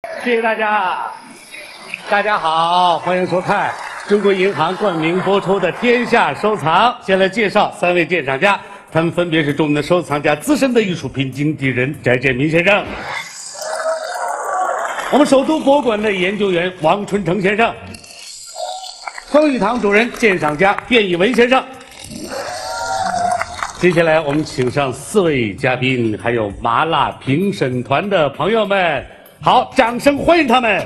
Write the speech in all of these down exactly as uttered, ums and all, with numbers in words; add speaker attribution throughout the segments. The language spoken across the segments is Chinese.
Speaker 1: 谢谢大家。大家好，欢迎收看中国银行冠名播出的《天下收藏》。先来介绍三位鉴赏家，他们分别是著名的收藏家、资深的艺术品经纪人翟建民先生，我们首都博物馆的研究员王春成先生，双玉堂主任、鉴赏家卞以文先生。接下来，我们请上四位嘉宾，还有麻辣评审团的朋友们，好，掌声欢迎他们。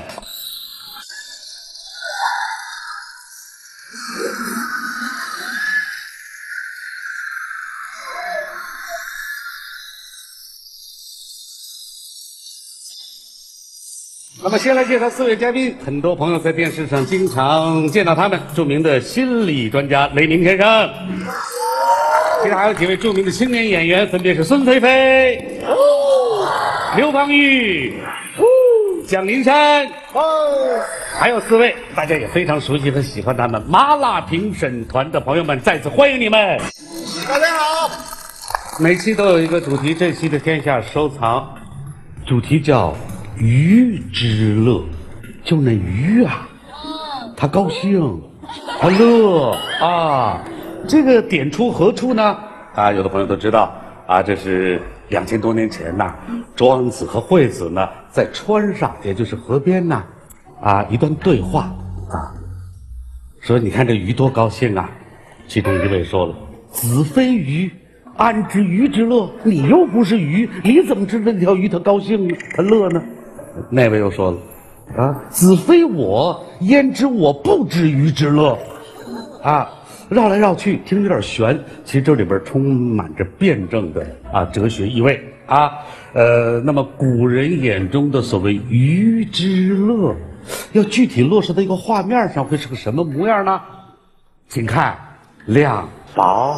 Speaker 1: 那么，先来介绍四位嘉宾，很多朋友在电视上经常见到他们，著名的心理专家雷鸣先生。其实还有几位著名的青年演员，分别是孙菲菲、刘芳玉、蒋林山，还有四位大家也非常熟悉和喜欢他们麻辣评审团的朋友们，再次欢迎你们！
Speaker 2: 大家好。
Speaker 1: 每期都有一个主题，这期的天下收藏主题叫鱼之乐，就那鱼啊，他高兴，他乐啊。这个点出何处呢？啊，有的朋友都知道啊，这是两千多年前呐，庄子和惠子呢在川上，也就是河边呐，啊，一段对话啊，说你看这鱼多高兴啊。其中一位说了：“子非鱼，安知鱼之乐？你又不是鱼，你怎么知道这条鱼它高兴它乐呢？”那位又说了：“啊，子非我，焉知我不知鱼之乐？”啊。绕来绕去，听着有点悬，其实这里边充满着辩证的啊哲学意味啊。呃，那么古人眼中的所谓鱼之乐，要具体落实到一个画面上，会是个什么模样呢？请看两宝。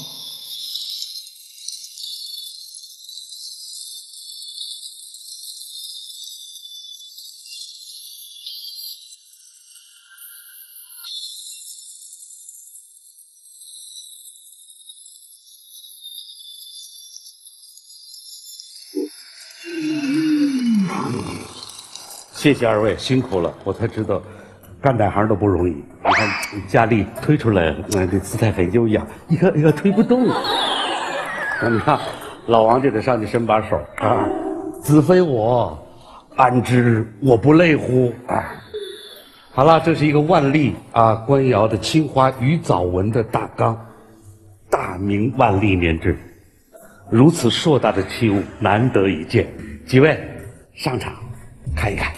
Speaker 1: 谢谢二位辛苦了，我才知道干哪行都不容易。你看佳丽推出来，嗯，这姿态很优雅，一个一个推不动。你看老王就得上去伸把手啊！子非我，安知我不累乎？啊！好了，这是一个万历啊官窑的青花鱼藻纹的大缸，大明万历年制，如此硕大的器物难得一见。几位上场看一看。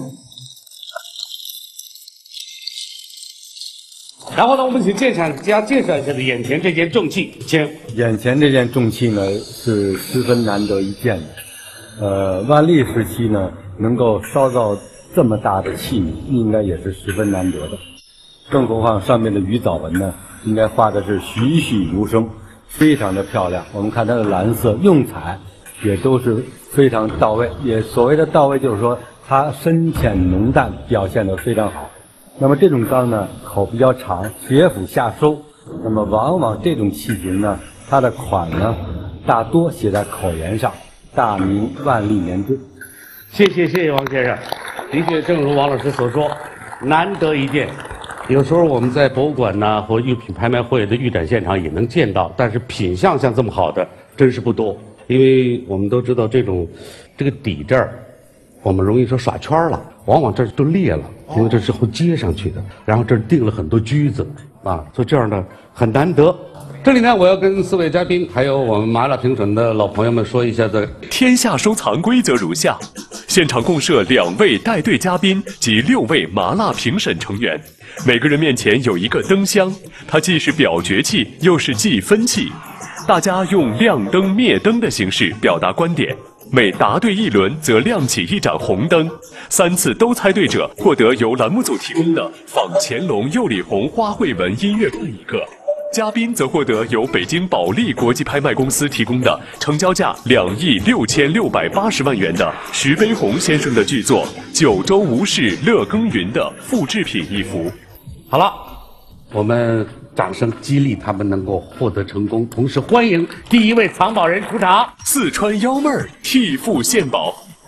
Speaker 1: 然后呢，我们请鉴赏家介绍一下眼前这件重器，请。
Speaker 3: 眼前这件重器呢，是十分难得一见的。呃，万历时期呢，能够烧造这么大的器皿，应该也是十分难得的。更何况上面的鱼藻纹呢，应该画的是栩栩如生，非常的漂亮。我们看它的蓝色用彩也都是非常到位，也所谓的到位就是说它深浅浓淡表现得非常好。那么这种缸呢，口比较长，斜斧下收。那么往往这种器型呢，它的款呢，大多写在口沿上，大明万历年制。
Speaker 1: 谢谢谢谢王先生，的确正如王老师所说，难得一见。有时候我们在博物馆呐，或玉品拍卖会的预展现场也能见到，但是品相像这么好的真是不多。因为我们都知道这种这个底这儿，我们容易说耍圈了，往往这儿都裂了，因为这是后接上去的，然后这儿钉了很多锯子啊，所以这样呢很难得。这里呢，我要跟四位嘉宾还有我们麻辣评审的老朋友们说一下子，
Speaker 4: 天下收藏规则如下：现场共设两位带队嘉宾及六位麻辣评审成员，每个人面前有一个灯箱，它既是表决器，又是计分器。大家用亮灯灭灯的形式表达观点，每答对一轮则亮起一盏红灯，三次都猜对者获得由栏目组提供的仿乾隆釉里红花卉纹音乐棒一个，嘉宾则获得由北京保利国际拍卖公司提供的成交价两亿六千六百八十万元的徐悲鸿先生的巨作《九州吴氏乐耕耘》的复制品一幅。
Speaker 1: 好了，我们掌声激励他们能够获得成功，同时欢迎第一位藏宝人出场。
Speaker 4: 四川幺妹儿替父献宝，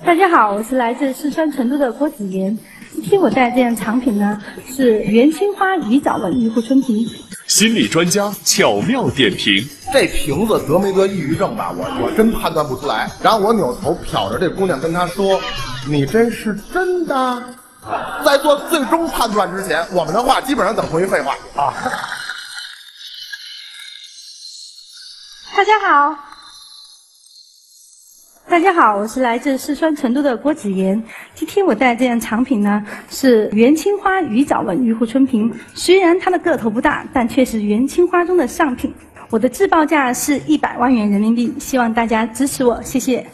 Speaker 2: 大家好，我是来自四川成都的郭子妍。今天我带这件藏品呢，是元青花鱼藻纹玉护春瓶。
Speaker 4: 心理专家巧妙点评：
Speaker 5: 这瓶子得没得抑郁症吧？我我真判断不出来。然后我扭头瞟着这姑娘，跟她说：“你这是真的？”在做最终判断之前，我们的话基本上等同于废话啊。
Speaker 2: 大家好。大家好，我是来自四川成都的郭子妍。今天我带这件藏品呢，是元青花鱼藻纹玉护春瓶。虽然它的个头不大，但却是元青花中的上品。我的自报价是一百万元人民币，希望大家支持我，谢谢。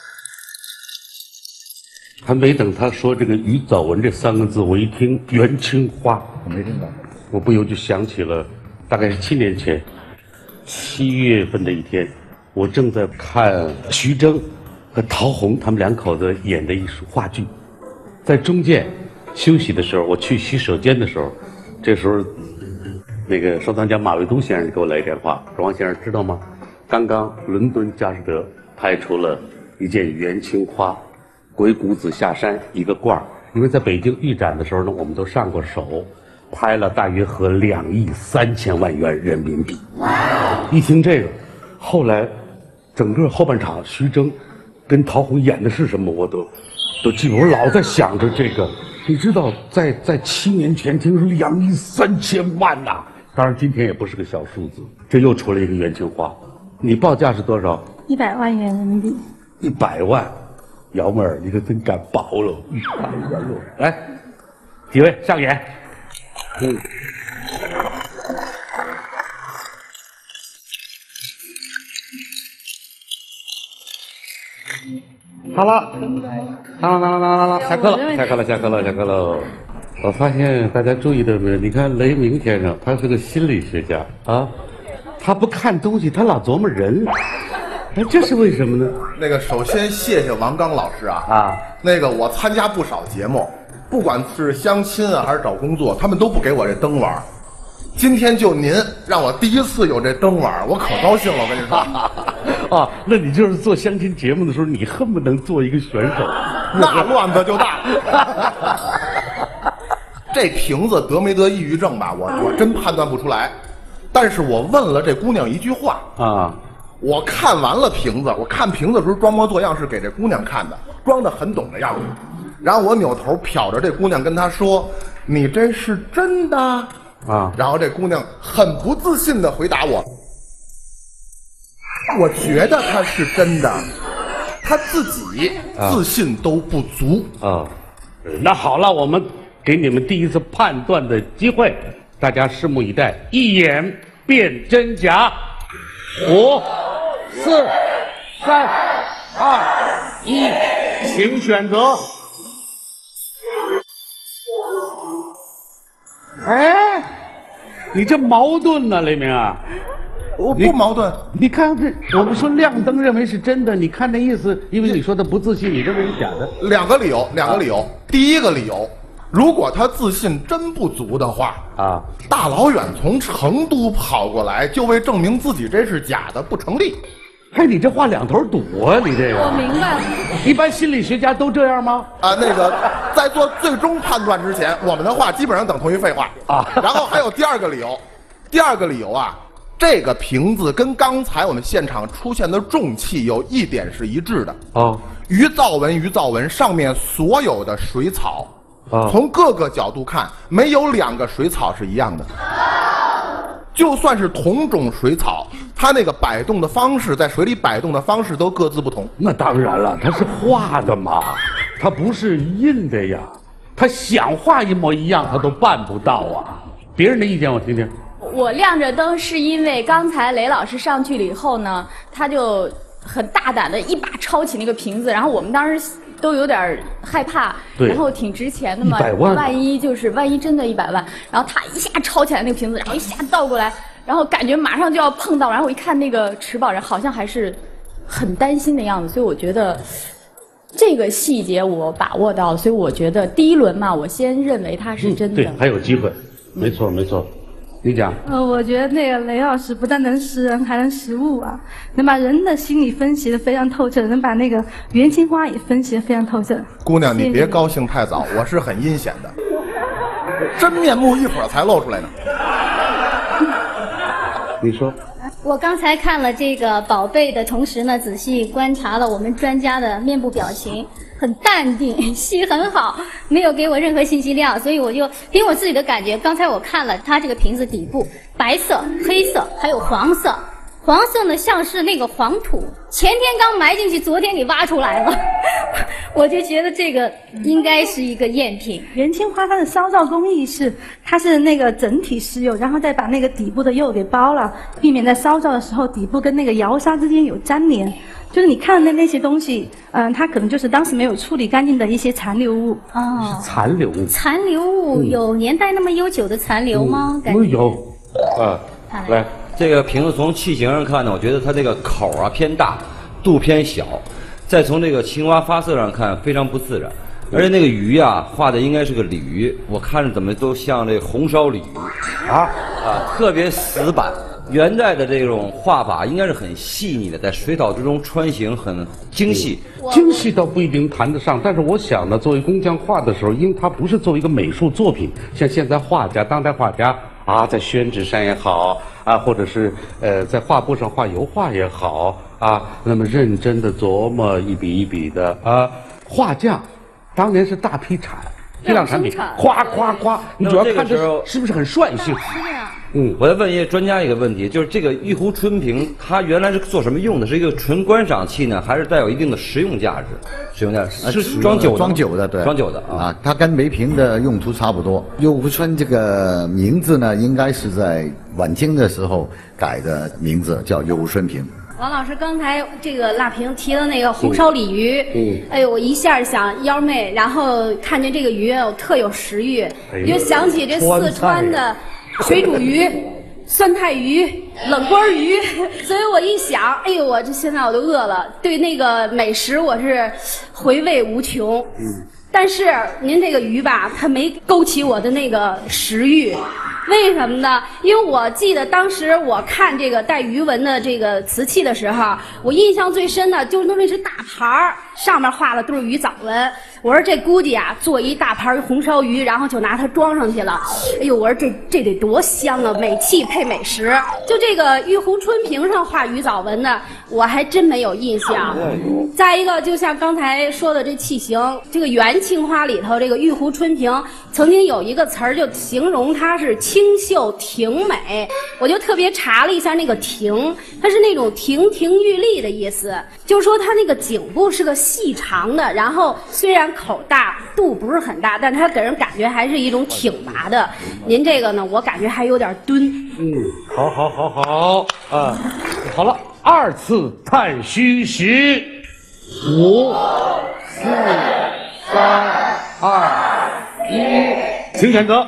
Speaker 1: 还没等他说这个鱼藻纹这三个字，我一听元青花，
Speaker 3: 我没听到，
Speaker 1: 我不由就想起了，大概是七年前，七月份的一天，我正在看徐峥和陶虹他们两口子演的一出话剧，在中间休息的时候，我去洗手间的时候，这时候那个收藏家马未都先生给我来电话，说王先生知道吗？刚刚伦敦佳士得拍出了一件元青花鬼谷子下山一个罐儿，因为在北京预展的时候呢，我们都上过手，拍了大约合两亿三千万元人民币。一听这个，后来整个后半场徐峥跟陶虹演的是什么，我都都记不。我老在想着这个，你知道，在在七年前听说两亿三千万呐、啊，当然今天也不是个小数字。这又出了一个元青花，你报价是多少？
Speaker 2: 一百万元人民币。
Speaker 1: 一百万。姚妹儿，你可真敢保了！一百万喽！来，几位上演。嗯。好了，好了，好了，好了，下课了，下课了，下课了，下课了。我发现大家注意到没有？你看雷鸣先生，他是个心理学家啊，他不看东西，他老琢磨人。哎，这是为什么呢？
Speaker 5: 那个，首先谢谢王刚老师啊啊！那个，我参加不少节目，不管是相亲啊还是找工作，他们都不给我这灯碗。今天就您让我第一次有这灯碗，我可高兴了。我跟你说，
Speaker 1: 啊，那你就是做相亲节目的时候，你恨不能做一个选手，
Speaker 5: 那乱子就大。这瓶子得没得抑郁症吧？我我真判断不出来，但是我问了这姑娘一句话啊。我看完了瓶子，我看瓶子的时候装模作样是给这姑娘看的，装得很懂的样子。然后我扭头瞟着这姑娘，跟她说：“你这是真的啊？”然后这姑娘很不自信地回答我：“我觉得她是真的，她自己自信都不足啊。”
Speaker 1: 那好了，我们给你们第一次判断的机会，大家拭目以待，一眼辨真假。五、四、三、二、一，请选择。哎，你这矛盾呢、啊，雷鸣啊！
Speaker 5: 我不矛盾。
Speaker 1: 你看这，我们说亮灯认为是真的，你看那意思，因为你说的不自信，你认为是假的。
Speaker 5: 两个理由，两个理由。啊、第一个理由。如果他自信真不足的话啊，大老远从成都跑过来，就为证明自己这是假的，不成立。
Speaker 1: 哎，你这话两头堵啊！你这个，
Speaker 2: 我明白了。
Speaker 1: 一般心理学家都这样吗？
Speaker 5: 啊，那个，在做最终判断之前，我们的话基本上等同于废话啊。然后还有第二个理由，第二个理由啊，这个瓶子跟刚才我们现场出现的重器有一点是一致的啊，鱼藻纹，鱼藻纹上面所有的水草。啊，从各个角度看，没有两个水草是一样的。就算是同种水草，它那个摆动的方式，在水里摆动的方式都各自不同。
Speaker 1: 那当然了，它是画的嘛，它不是印的呀。它想画一模一样，它都办不到啊。别人的意见我听听。
Speaker 6: 我亮着灯是因为刚才雷老师上去了以后呢，他就很大胆的一把抄起那个瓶子，然后我们当时都有点害怕，然后挺值钱的嘛，
Speaker 1: 万,
Speaker 6: 万一就是万一真的一百万，然后他一下抄起来那个瓶子，然后一下倒过来，然后感觉马上就要碰到，然后我一看那个持宝人好像还是很担心的样子，所以我觉得这个细节我把握到了，所以我觉得第一轮嘛，我先认为它是真的。
Speaker 1: 嗯、对，还有机会，没错没错。 你讲。
Speaker 2: 呃，我觉得那个雷老师不但能识人，还能识物啊，能把人的心理分析的非常透彻，能把那个元青花也分析的非常透彻。
Speaker 5: 姑娘，你别高兴太早，我是很阴险的，真面目一会儿才露出来呢。
Speaker 1: 你说。
Speaker 7: 我刚才看了这个宝贝的同时呢，仔细观察了我们专家的面部表情，很淡定，戏很好，没有给我任何信息量，所以我就凭我自己的感觉，刚才我看了它这个瓶子底部，白色、黑色还有黄色，黄色呢像是那个黄土，前天刚埋进去，昨天给挖出来了，我就觉得这个应该是一个赝品。
Speaker 2: 元青花它的烧造工艺是，它是那个整体施釉，然后再把那个底部的釉给包了，避免在烧造的时候底部跟那个窑砂之间有粘连。就是你看的那些东西，嗯，它可能就是当时没有处理干净的一些残留物。
Speaker 7: 哦，
Speaker 1: 残留物。
Speaker 7: 残留物有年代那么悠久的残留吗？
Speaker 1: 嗯、
Speaker 7: 感觉
Speaker 1: 有。啊，来。
Speaker 8: 这个瓶子从器型上看呢，我觉得它这个口啊偏大，肚偏小。再从这个青蛙发色上看，非常不自然。而且那个鱼啊，画的应该是个鲤鱼，我看着怎么都像这红烧鲤鱼啊啊，特别死板。元代的这种画法应该是很细腻的，在水草之中穿行，很精细。
Speaker 1: 精细倒不一定谈得上，但是我想呢，作为工匠画的时候，因为它不是作为一个美术作品，像现在画家、当代画家啊，在宣纸上也好啊，或者是呃在画布上画油画也好啊，那么认真的琢磨一笔一笔的啊，画匠当年是大批产。批量产品，夸夸夸，你主要看这是不是很率性？
Speaker 8: 嗯，我再问一个专家一个问题，就是这个玉壶春瓶，它原来是做什么用的？是一个纯观赏器呢，还是带有一定的实用价值？实用价值是装酒的，
Speaker 9: 装酒的，对，
Speaker 8: 装酒的啊。
Speaker 9: 啊，它跟梅瓶的用途差不多。玉壶春这个名字呢，应该是在晚清的时候改的名字，叫玉壶春瓶。
Speaker 7: 王老师刚才这个辣评提的那个红烧鲤鱼，嗯，哎呦，我一下想幺妹，然后看见这个鱼，我特有食欲，我就想起这四川的水煮鱼、酸菜鱼、冷锅鱼，所以我一想，哎呦，我这现在我都饿了，对那个美食我是回味无穷。嗯，但是您这个鱼吧，它没勾起我的那个食欲。为什么呢？因为我记得当时我看这个带鱼纹的这个瓷器的时候，我印象最深的就是那是大盘儿，上面画的都是鱼藻纹。我说这估计啊，做一大盘红烧鱼，然后就拿它装上去了。哎呦，我说这这得多香啊！美器配美食。就这个玉壶春瓶上画鱼藻纹的，我还真没有印象。再一个，就像刚才说的这器型，这个元青花里头这个玉壶春瓶，曾经有一个词儿就形容它是清秀挺美，我就特别查了一下那个挺，它是那种亭亭玉立的意思，就是说它那个颈部是个细长的，然后虽然口大，肚不是很大，但它给人感觉还是一种挺拔的。您这个呢，我感觉还有点敦。
Speaker 1: 嗯，好，好，好，好啊，好了，二次探虚实，五、四、三、二、一，请选择。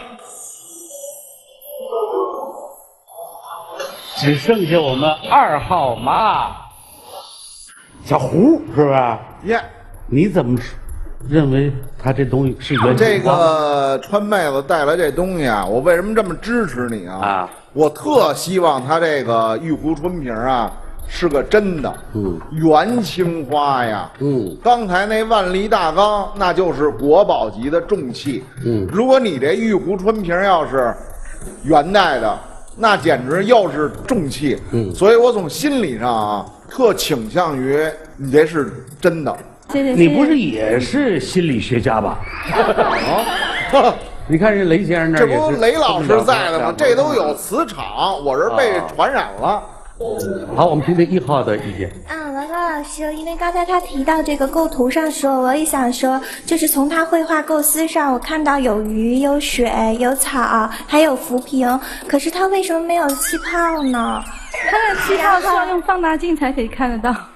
Speaker 1: 只剩下我们二号马小胡，是吧？
Speaker 5: 耶、yeah.
Speaker 1: 你怎么认为他这东西是元青花？
Speaker 10: 这个川妹子带来这东西啊，我为什么这么支持你啊？
Speaker 1: 啊，
Speaker 10: 我特希望他这个玉壶春瓶啊是个真的，嗯，元青花呀，嗯，刚才那万历大缸那就是国宝级的重器，嗯，如果你这玉壶春瓶要是元代的，那简直又是重器，嗯，所以我从心理上啊，特倾向于你这是真的。
Speaker 1: 你不是也是心理学家吧？啊，你看人雷先生那儿，
Speaker 10: 这不雷老师在的吗？这都有磁场，我是被传染了。
Speaker 1: 好，我们听听一号的意见。
Speaker 11: 啊，王高老师，因为刚才他提到这个构图上说，我也想说，就是从他绘画构思上，我看到有鱼、有水、有草，还有浮萍，可是他为什么没有气泡呢？
Speaker 2: 它的气泡是要用放大镜才可以看得到。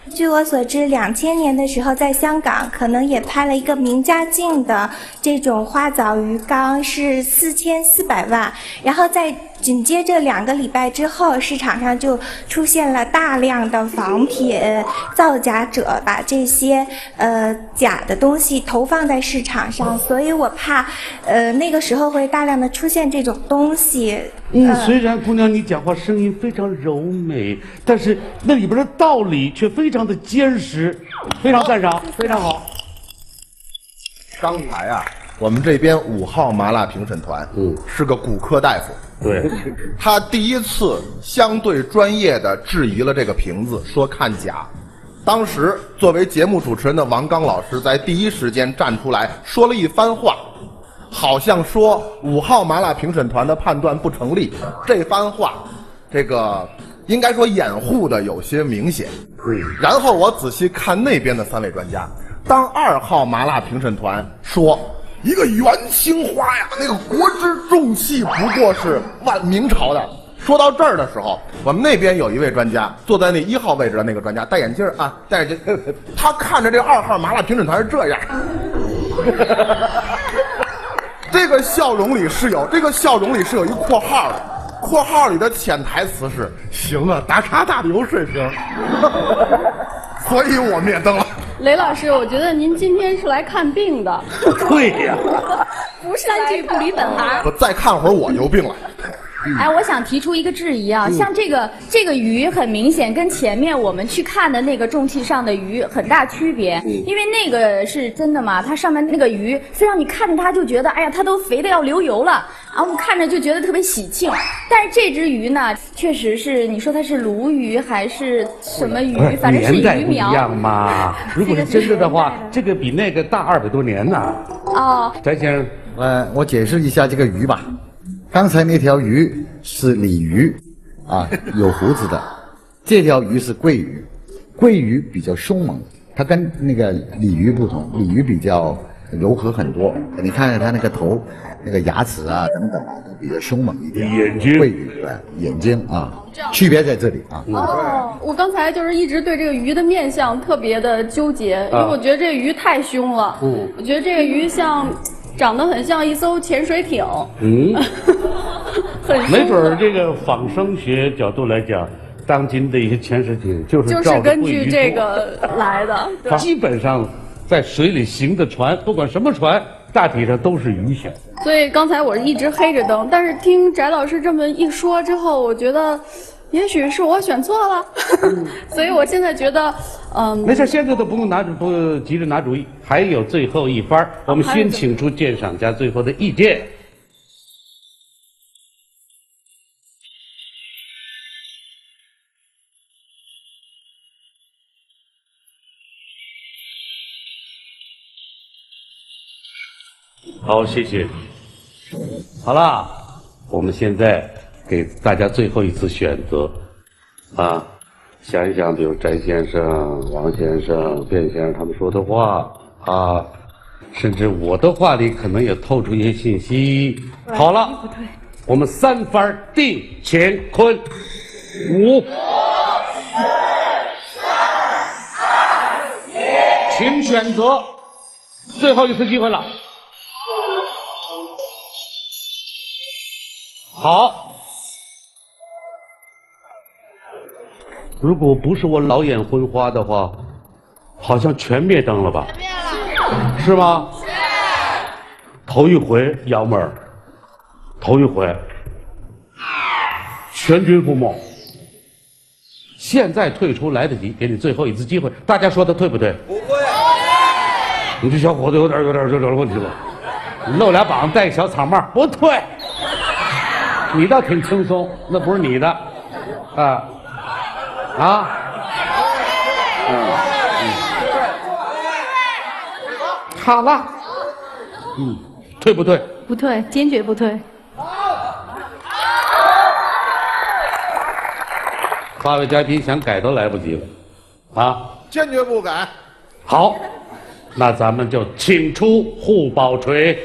Speaker 11: 据我所知，两千年的时候在香港可能也拍了一个名家竞的这种花藻鱼缸，是四千四百万。然后在紧接着两个礼拜之后，市场上就出现了大量的仿品，造假者把这些呃假的东西投放在市场上，所以我怕呃那个时候会大量的出现这种东西。
Speaker 1: 嗯，虽然姑娘你讲话声音非常柔美，但是那里边的道理却非常的坚实，非常赞赏，非常好。
Speaker 5: 刚才啊，我们这边五号麻辣评审团，嗯，是个骨科大夫，
Speaker 1: 对，
Speaker 5: 他第一次相对专业的质疑了这个瓶子，说看假。当时作为节目主持人的王刚老师在第一时间站出来说了一番话。好像说五号麻辣评审团的判断不成立，这番话，这个应该说掩护的有些明显。然后我仔细看那边的三位专家，当二号麻辣评审团说一个元青花呀，那个国之重器不过是万明朝的。说到这儿的时候，我们那边有一位专家坐在那一号位置的那个专家，戴眼镜啊，戴眼镜，他看着这二号麻辣评审团是这样。这个笑容里是有这个笑容里是有一括号的，括号里的潜台词是行啊，大咖大的有水平，所以我灭灯了。
Speaker 6: 雷老师，我觉得您今天是来看病的。
Speaker 1: 对呀，
Speaker 6: 不是三句不离本行。
Speaker 5: 我再看会儿我就病了。
Speaker 6: 哎，我想提出一个质疑啊，像这个这个鱼很明显跟前面我们去看的那个重器上的鱼很大区别，因为那个是真的嘛，它上面那个鱼，虽然你看着它就觉得，哎呀，它都肥的要流油了，然后我们看着就觉得特别喜庆，但是这只鱼呢，确实是你说它是鲈鱼还是什么鱼，反正是鱼苗。
Speaker 1: 年代不一样嘛，如果是真的的话，这个比那个大二百多年呢。
Speaker 6: 哦，
Speaker 1: 翟先生，
Speaker 9: 呃，我解释一下这个鱼吧。刚才那条鱼是鲤鱼，啊，有胡子的。这条鱼是桂鱼，桂鱼比较凶猛，它跟那个鲤鱼不同，鲤鱼比较柔和很多。你看看它那个头、那个牙齿啊等等啊，都比较凶猛一点。
Speaker 1: 眼睛，
Speaker 9: 桂鱼对，眼睛啊，区别在这里啊。
Speaker 6: 哦，我刚才就是一直对这个鱼的面相特别的纠结，因为我觉得这个鱼太凶了。嗯，我觉得这个鱼像。长得很像一艘潜水艇，嗯，
Speaker 1: 没准儿这个仿生学角度来讲，当今的一些潜水艇就是
Speaker 6: 就是根据这个来的。
Speaker 1: 基本上在水里行的船，不管什么船，大体上都是鱼选。
Speaker 6: 所以刚才我一直黑着灯，但是听翟老师这么一说之后，我觉得。也许是我选错了，所以我现在觉得，嗯，
Speaker 1: 没事，现在都不用拿不急着拿主意，还有最后一番，我们先请出鉴赏家最后的意见。好，谢谢。好了，我们现在。给大家最后一次选择，啊，想一想，比如翟先生、王先生、卞先生他们说的话啊，甚至我的话里可能也透出一些信息。好了，我们三番定乾坤，五、四、三、二、一，请选择，最后一次机会了。好。如果不是我老眼昏花的话，好像全灭灯了吧？全灭了，是吗？是。头一回，姚妹儿，头一回，全军覆没。现在退出来得及，给你最后一次机会。大家说的对不对？不会。你这小伙子有点、有点、有点问题吧？你露俩膀子，戴个小草帽，不对。你倒挺轻松，那不是你的，啊。啊，嗯嗯，好了，嗯，退不退？
Speaker 2: 不退，坚决不退。
Speaker 1: 八位嘉宾想改都来不及了，啊，
Speaker 5: 坚决不改。
Speaker 1: 好，那咱们就请出护宝锤。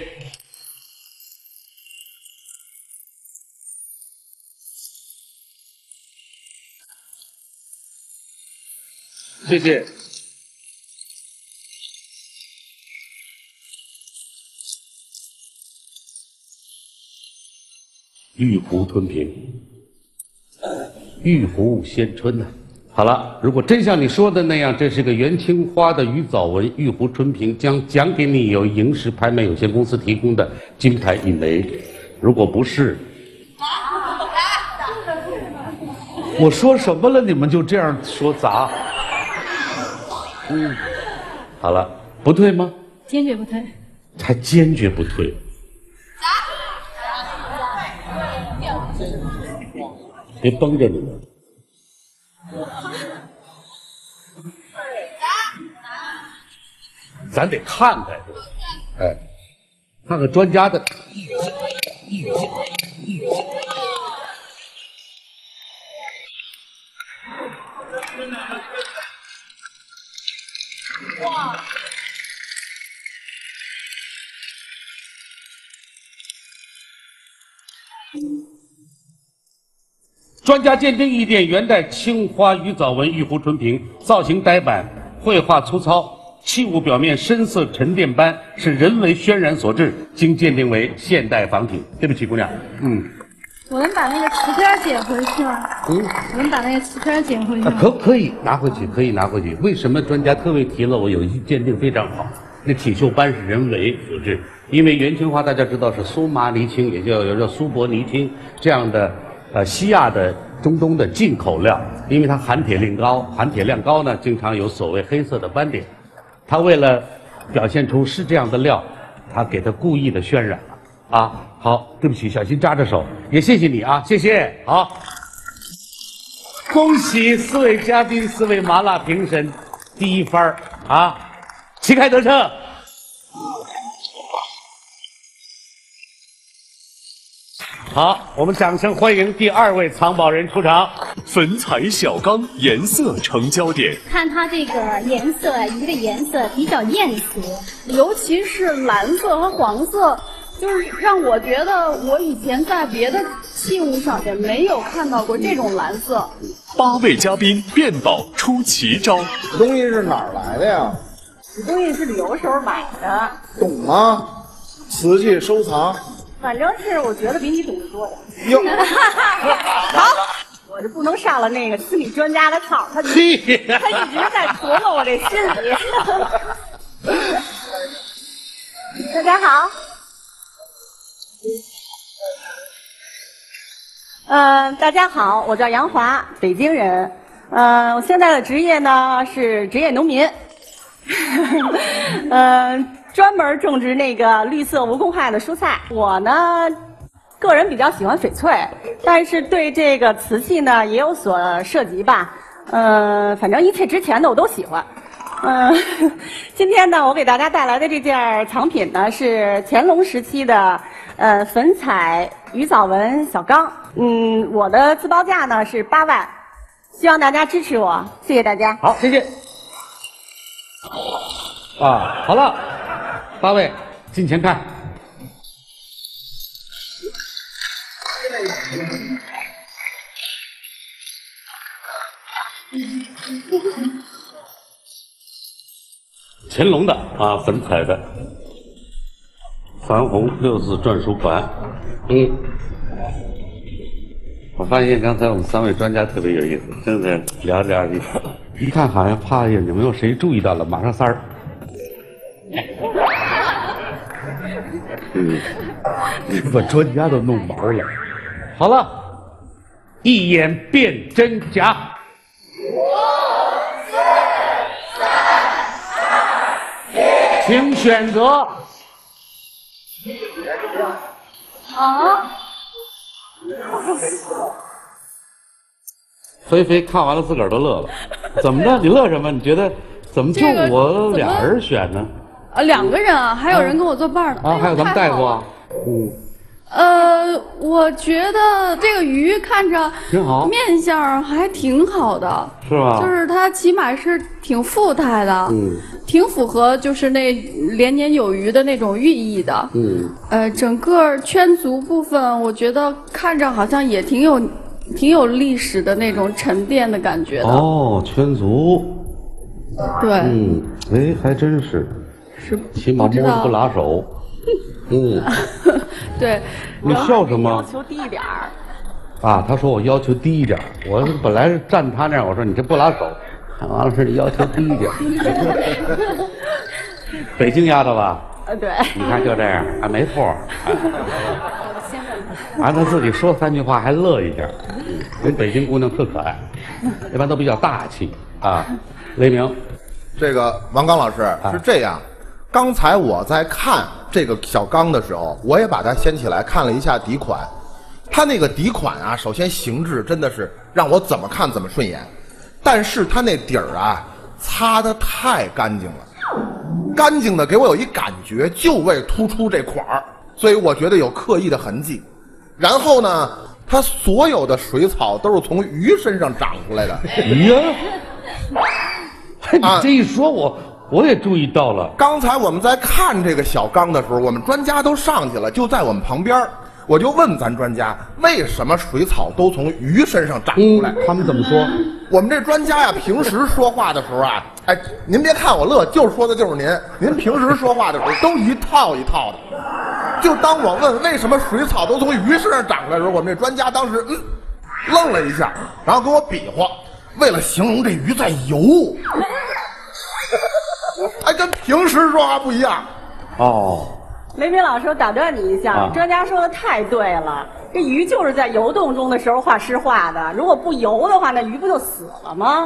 Speaker 1: 谢谢。玉壶吞平，玉壶先春呐、啊。好了，如果真像你说的那样，这是个元青花的鱼藻纹玉壶春瓶，将奖给你由萤石拍卖有限公司提供的金牌一枚。如果不是，我说什么了？你们就这样说砸？嗯，好了，不退吗？
Speaker 2: 坚决不退。
Speaker 1: 还坚决不退。别绷着你们。咱得看看，哎，看看专家的。哇！专家鉴定一点元代青花鱼藻纹玉壶纯瓶，造型呆板，绘画粗糙，器物表面深色沉淀斑，是人为渲染所致，经鉴定为现代仿品。对不起，姑娘。嗯。
Speaker 2: 我能把那个瓷片捡回去吗？
Speaker 1: 嗯。
Speaker 2: 我能把那个瓷片捡回去吗？
Speaker 1: 啊、可可以拿回去，可以拿回去。为什么专家特别提了？我有一鉴定非常好，那铁锈斑是人为所致，因为元青花大家知道是苏麻泥青，也叫也叫苏泊泥青这样的。呃，西亚的中东的进口料，因为它含铁量高，含铁量高呢，经常有所谓黑色的斑点。它为了表现出是这样的料，它给它故意的渲染了啊。好，对不起，小心扎着手，也谢谢你啊，谢谢。好，恭喜四位嘉宾，四位麻辣评审第一番啊，旗开得胜。好，我们掌声欢迎第二位藏宝人出场。
Speaker 4: 粉彩小缸，颜色成焦点。
Speaker 7: 看它这个颜色，鱼的颜色比较艳俗，
Speaker 6: 尤其是蓝色和黄色，就是让我觉得我以前在别的器物上也没有看到过这种蓝色。
Speaker 4: 八位嘉宾变宝出奇招。
Speaker 10: 这东西是哪儿来的呀？
Speaker 6: 这东西是旅游时候买的。
Speaker 10: 懂吗？瓷器收藏。
Speaker 6: 反正是我觉得比你懂得多呀。
Speaker 10: 哟，
Speaker 6: 好，我就不能上了那个心理专家的套，他他一直在琢磨我这心理。大家好，嗯、呃，大家好，我叫杨华，北京人。嗯、呃，我现在的职业呢是职业农民。嗯、呃。专门种植那个绿色无公害的蔬菜。我呢，个人比较喜欢翡翠，但是对这个瓷器呢也有所涉及吧。嗯、呃，反正一切值钱的我都喜欢。嗯、呃，今天呢，我给大家带来的这件藏品呢是乾隆时期的呃粉彩鱼藻纹小缸。嗯，我的自报价呢是八万，希望大家支持我，谢谢大家。
Speaker 1: 好，谢谢。啊，好了。八位，近前看。乾隆的啊，粉彩的，矾红六字篆书款。嗯，我发现刚才我们三位专家特别有意思，正在聊着聊着，一看好像怕有没有谁注意到了，马上三儿。嗯，你把专家都弄玩了。好了，一眼辨真假。五、四、三、二、一，请选择。
Speaker 6: 啊！
Speaker 1: 菲菲看完了自个儿都乐了，怎么着？你乐什么？你觉得怎么就我俩人选呢？
Speaker 6: 呃，两个人啊，还有人跟我作伴呢。
Speaker 1: 啊，还有咱们大夫啊。嗯。
Speaker 6: 呃，我觉得这个鱼看着
Speaker 1: 挺好，
Speaker 6: 面相还挺好的，
Speaker 1: 是吧？
Speaker 6: 就是它起码是挺富态的，
Speaker 1: 嗯，
Speaker 6: 挺符合就是那连年有余的那种寓意的，
Speaker 1: 嗯。
Speaker 6: 呃，整个圈足部分，我觉得看着好像也挺有挺有历史的那种沉淀的感觉的。
Speaker 1: 哦，圈足。
Speaker 6: 对，
Speaker 1: 嗯，哎，还真是，
Speaker 6: 是
Speaker 1: 起码摸着不拉手。嗯，
Speaker 6: 对。
Speaker 1: 你笑什么？
Speaker 12: 要求低一点儿。
Speaker 1: 啊，他说我要求低一点，我本来是站他那儿，我说你这不拉手，王老师你要求低一点。北京丫头吧？
Speaker 12: 呃，对。
Speaker 1: 你看就这样，啊，没错。完他自己说三句话还乐一下，人北京姑娘特可爱，一般都比较大气啊。雷鸣，
Speaker 5: 这个王刚老师是这样，刚才我在看这个小缸的时候，我也把它掀起来看了一下底款。它那个底款啊，首先形制真的是让我怎么看怎么顺眼，但是它那底儿啊擦得太干净了，干净的给我有一感觉，就为突出这款儿，所以我觉得有刻意的痕迹。然后呢，它所有的水草都是从鱼身上长出来的。
Speaker 1: 呀，你这一说我我也注意到了。
Speaker 5: 刚才我们在看这个小缸的时候，我们专家都上去了，就在我们旁边。我就问咱专家，为什么水草都从鱼身上长出来？
Speaker 1: 嗯、他们怎么说？
Speaker 5: 我们这专家呀，平时说话的时候啊，哎，您别看我乐，就说的就是您。您平时说话的时候都一套一套的。就当我问为什么水草都从鱼身上长出来的时候，我们这专家当时嗯愣了一下，然后跟我比划，为了形容这鱼在游。哎，跟平时说话不一样。
Speaker 1: 哦。
Speaker 12: 雷鸣老师，我打断你一下，啊、专家说的太对了，这鱼就是在游动中的时候画湿化的，如果不游的话，那鱼不就死了吗？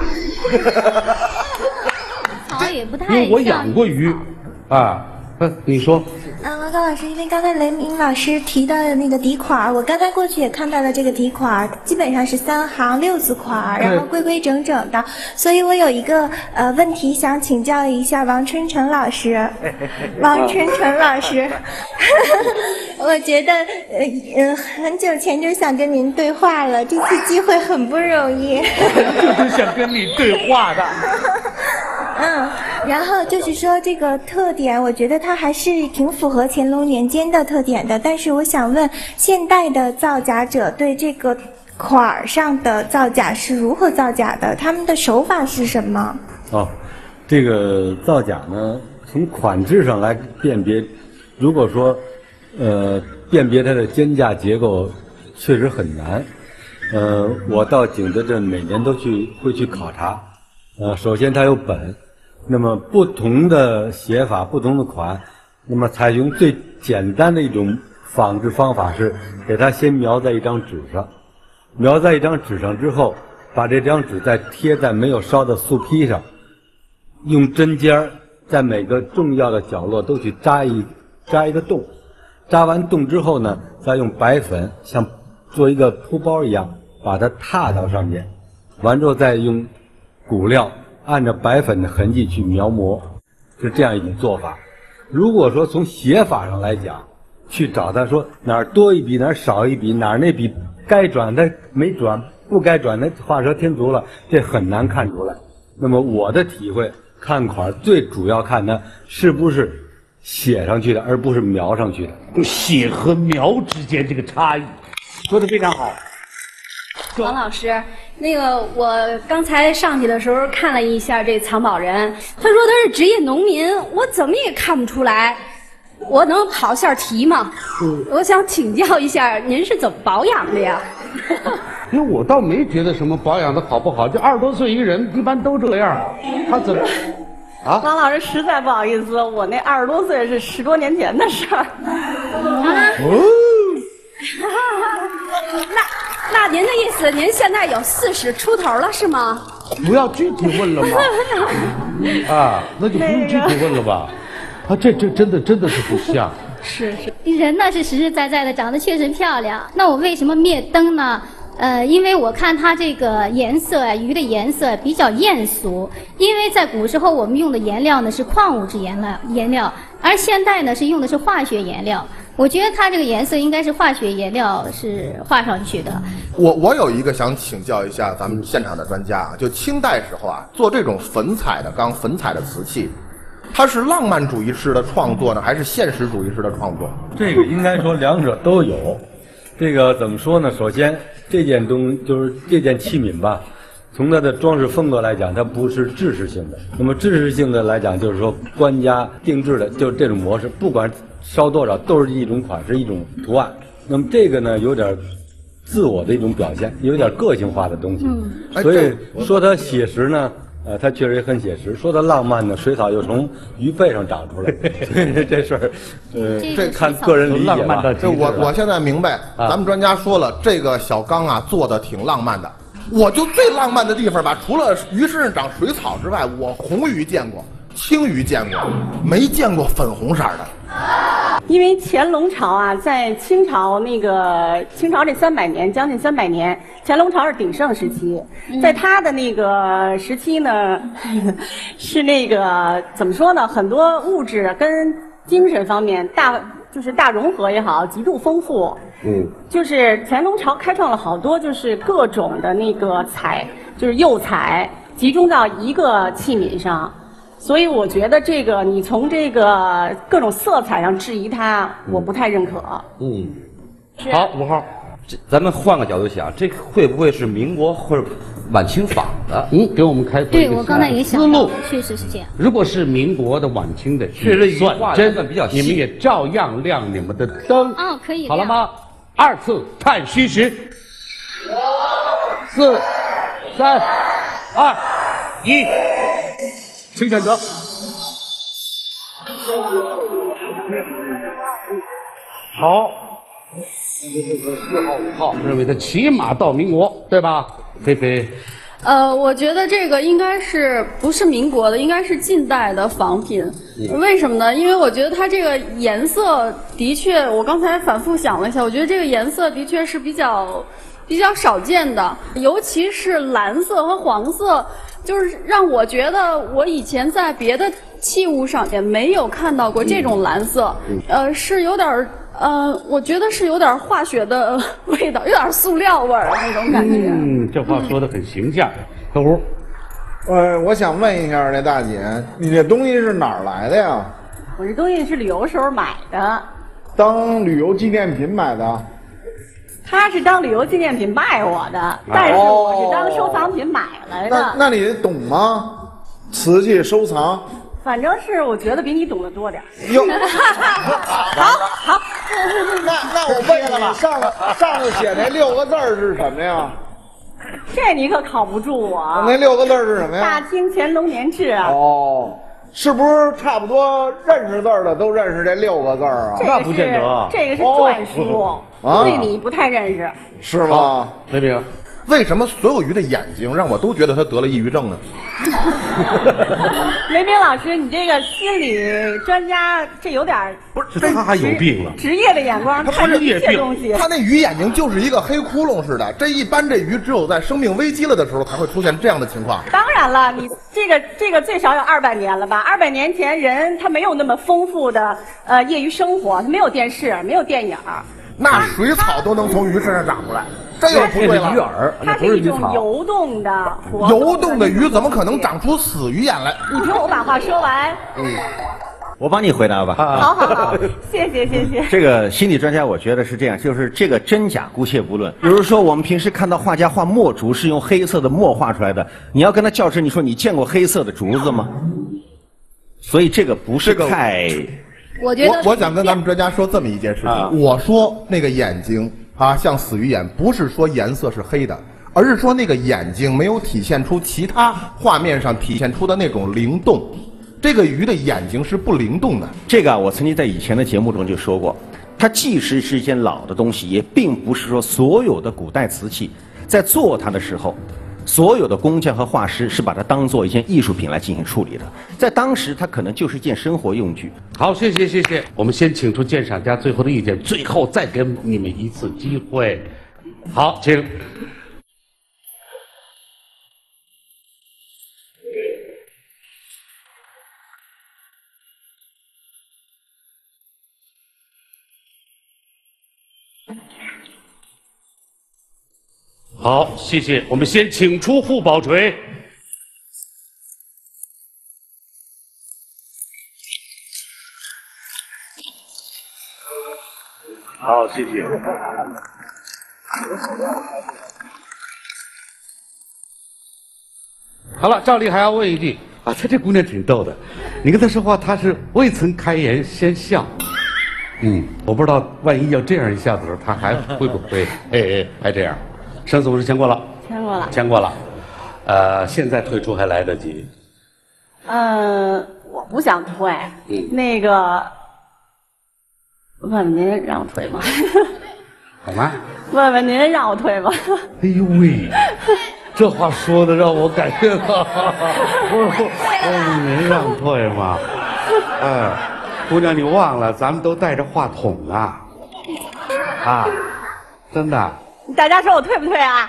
Speaker 11: 草也不太
Speaker 1: 因为我养过鱼，啊，你说。
Speaker 11: 嗯，王刚老师，因为刚才雷鸣老师提到的那个底款，我刚才过去也看到了这个底款，基本上是三行六字款，然后规规整整的，所以我有一个呃问题想请教一下王春成老师。王春成老师，我觉得呃嗯很久前就想跟您对话了，这次机会很不容易。
Speaker 1: 就是想跟你对话的。
Speaker 11: 嗯，然后就是说这个特点，我觉得它还是挺符合乾隆年间的特点的。但是我想问，现代的造假者对这个款儿上的造假是如何造假的？他们的手法是什么？
Speaker 3: 哦，这个造假呢，从款制上来辨别，如果说呃辨别它的肩架结构，确实很难。呃，我到景德镇每年都去会去考察。呃，首先它有本。那么不同的写法，不同的款，那么采用最简单的一种仿制方法是，给它先描在一张纸上，描在一张纸上之后，把这张纸再贴在没有烧的素坯上，用针尖儿在每个重要的角落都去扎一扎一个洞，扎完洞之后呢，再用白粉像做一个铺包一样，把它踏到上面，完之后再用骨料按照白粉的痕迹去描摹，是这样一种做法。如果说从写法上来讲，去找他说哪儿多一笔哪儿少一笔，哪儿那笔该转的没转，不该转的画蛇添足了，这很难看出来。那么我的体会，看款最主要看的是不是写上去的，而不是描上去的。
Speaker 1: 就写和描之间这个差异，说的非常好。
Speaker 7: 王老师，那个我刚才上去的时候看了一下这藏宝人，他说他是职业农民，我怎么也看不出来。我能跑下题吗？嗯，我想请教一下，您是怎么保养的呀？
Speaker 1: 因为我倒没觉得什么保养的好不好，就二十多岁一个人一般都这样，他怎么？啊，
Speaker 12: 王老师实在不好意思，我那二十多岁是十多年前的事儿。
Speaker 1: 哦，
Speaker 7: 那那您的意思，您现在有四十出头了是吗？
Speaker 1: 不要具体问了吗？啊，那就不用具体问了吧？啊，这这真的真的是不像。
Speaker 13: 是是，人呢是实实在在的，长得确实漂亮。那我为什么灭灯呢？呃，因为我看它这个颜色，鱼的颜色比较艳俗。因为在古时候我们用的颜料呢是矿物质颜料，颜料，而现代呢是用的是化学颜料。我觉得它这个颜色应该是化学颜料是画上去的。
Speaker 5: 我我有一个想请教一下咱们现场的专家啊，就清代时候啊，做这种粉彩的钢、粉彩的瓷器，它是浪漫主义式的创作呢，还是现实主义式的创作？
Speaker 3: 这个应该说两者都有。这个怎么说呢？首先，这件东就是这件器皿吧， 从它的装饰风格来讲，它不是制式性的。那么制式性的来讲，就是说官家定制的，就是这种模式，不管烧多少，都是一种款式、一种图案。那么这个呢，有点自我的一种表现，有点个性化的东西。嗯，所以说它写实呢。呃，它确实也很写实。说它浪漫呢，水草又从鱼背上长出来，所以这事儿，呃，这看个人理解吧。
Speaker 5: 这我我现在明白，咱们专家说了，这个小缸啊做的挺浪漫的。我就最浪漫的地方吧，除了鱼身上长水草之外，我红鱼见过，青鱼见过，没见过粉红色的。
Speaker 12: 因为乾隆朝啊，在清朝那个清朝这三百年，将近三百年，乾隆朝是鼎盛时期，在他的那个时期呢，是那个怎么说呢？很多物质跟精神方面大就是大融合也好，极度丰富。嗯，就是乾隆朝开创了好多就是各种的那个彩，就是釉彩集中到一个器皿上。所以我觉得这个，你从这个各种色彩上质疑它，我不太认可。
Speaker 8: 嗯，好，五号，这咱们换个角度想，这会不会是民国或者晚清仿的？
Speaker 1: 嗯，给我们开
Speaker 13: 对我刚才也想到，确实是这样。
Speaker 1: 如果是民国的、晚清的，
Speaker 8: 确实
Speaker 1: 算真的比较细，你们也照样亮你们的灯。
Speaker 13: 哦，可以。
Speaker 1: 好了吗？二次看虚实。四、三、二、一。请选择。好，四号、五号认为它起码到民国，对吧？菲菲。
Speaker 6: 呃，我觉得这个应该是不是民国的，应该是近代的仿品。嗯、为什么呢？因为我觉得它这个颜色的确，我刚才反复想了一下，我觉得这个颜色的确是比较比较少见的，尤其是蓝色和黄色。就是让我觉得，我以前在别的器物上也没有看到过这种蓝色，嗯、呃，是有点儿，呃，我觉得是有点化学的味道，有点塑料味儿那种感觉。
Speaker 1: 嗯，这话说的很形象。小胡，
Speaker 10: 呃，我想问一下这大姐，你这东西是哪儿来的呀？
Speaker 12: 我这东西是旅游时候买的，
Speaker 10: 当旅游纪念品买的。
Speaker 12: 他是当旅游纪念品卖我的，但是我是当收藏品买来的。
Speaker 10: 那那你懂吗？瓷器收藏，
Speaker 12: 反正是我觉得比你懂得多点。
Speaker 10: 哟，
Speaker 12: 好好，
Speaker 10: 那那我问你，上上头写那六个字是什么呀？
Speaker 12: 这你可考不住我。
Speaker 10: 那六个字是什么呀？
Speaker 12: 大清乾隆年制。
Speaker 10: 哦。是不是差不多认识字的都认识这六个字啊？
Speaker 1: 那不见得，
Speaker 12: 这个是篆书，所以你不太认识，
Speaker 10: 是吗？
Speaker 1: 雷鸣，
Speaker 5: 为什么所有鱼的眼睛让我都觉得他得了抑郁症呢？
Speaker 12: 雷鸣老师，你这个心理专家，这有点
Speaker 5: 不
Speaker 1: 是他有病了，
Speaker 12: 职业的眼光看这些东西。
Speaker 5: 他那鱼眼睛就是一个黑窟窿似的，这一般这鱼只有在生命危机了的时候才会出现这样的情况。
Speaker 12: 当然了，你这个这个最少有二百年了吧？二百年前人他没有那么丰富的呃业余生活，他没有电视，没有电影。
Speaker 5: 那水草都能从鱼身上长出来，这又不对了。
Speaker 8: 鱼饵，
Speaker 12: 它是一种游动的，
Speaker 5: 游动的鱼怎么可能长出死鱼眼来？
Speaker 12: 你听我把话说完。
Speaker 14: 嗯，我帮你回答吧。
Speaker 12: 好好好，谢谢谢谢。
Speaker 14: 这个心理专家，我觉得是这样，就是这个真假姑且不论。比如说，我们平时看到画家画墨竹是用黑色的墨画出来的，你要跟他较真，你说你见过黑色的竹子吗？所以这个不是太。
Speaker 6: 我觉得
Speaker 5: 我我想跟咱们专家说这么一件事情，啊、我说那个眼睛啊像死鱼眼，不是说颜色是黑的，而是说那个眼睛没有体现出其他画面上体现出的那种灵动。这个鱼的眼睛是不灵动的。
Speaker 14: 这个我曾经在以前的节目中就说过，它即使是一件老的东西，也并不是说所有的古代瓷器在做它的时候，所有的工匠和画师是把它当做一件艺术品来进行处理的，在当时它可能就是一件生活用具。
Speaker 1: 好，谢谢谢谢，我们先请出鉴赏家最后的意见，最后再给你们一次机会。好，请。好，谢谢。我们先请出傅宝锤。好，谢谢。 好了，照例还要问一句啊，她这姑娘挺逗的，你跟她说话，她是未曾开言先笑。嗯，我不知道万一要这样一下子，她还会不会哎哎还这样？生死不是签过了？
Speaker 12: 签过了。
Speaker 1: 签过了。呃，现在退出还来得及。
Speaker 12: 嗯，我不想退。嗯。那个，问问您让我退吗？
Speaker 1: 好吗？
Speaker 12: 问问您让我退吗？
Speaker 1: 哎呦喂！这话说的让我感觉到，不是问您让退吗？哎，姑娘，你忘了，咱们都带着话筒啊！啊，真的。
Speaker 12: 大家说我退不退啊？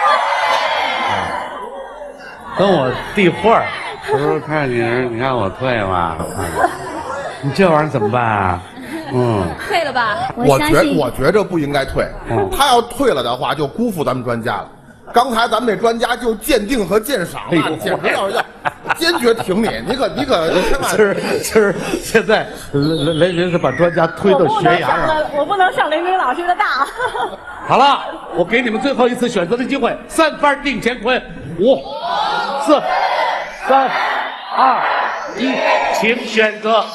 Speaker 1: 跟我递话儿，不是看你，你看我退吗？嗯、你这玩意儿怎么办啊？嗯，
Speaker 6: 退了吧？
Speaker 5: 我觉我觉着不应该退，嗯、他要退了的话，就辜负咱们专家了。刚才咱们这专家就鉴定和鉴赏了，哎、简直要要坚决挺你，你可你可千万
Speaker 1: 是是，现在雷雷云是把专家推到悬崖上，
Speaker 12: 我不能上雷鸣老师的当。
Speaker 1: 好了，我给你们最后一次选择的机会，三番定乾坤，五、四、三、二、一，请选择。